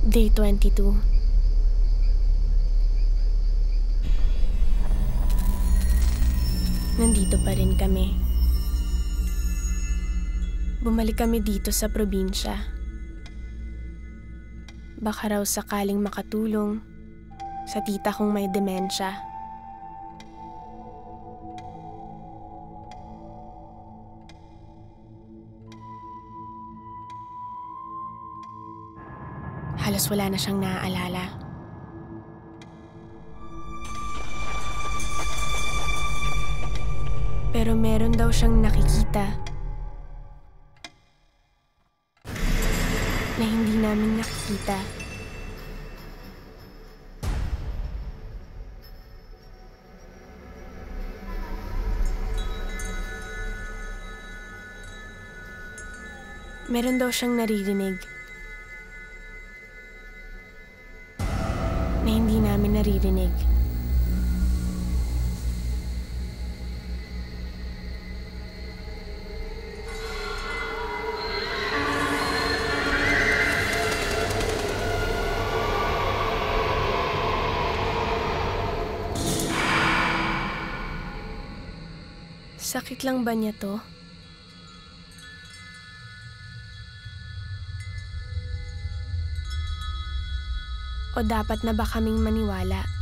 Day 22. Nandito pa rin kami. Bumalik kami dito sa probinsya. Baka raw sakaling makatulong sa tita kong may demensya. Halos wala na siyang naaalala. Pero meron daw siyang nakikita na hindi namin nakikita. Meron daw siyang naririnig na hindi namin naririnig. Sakit lang ba niya to? O dapat na ba kaming maniwala?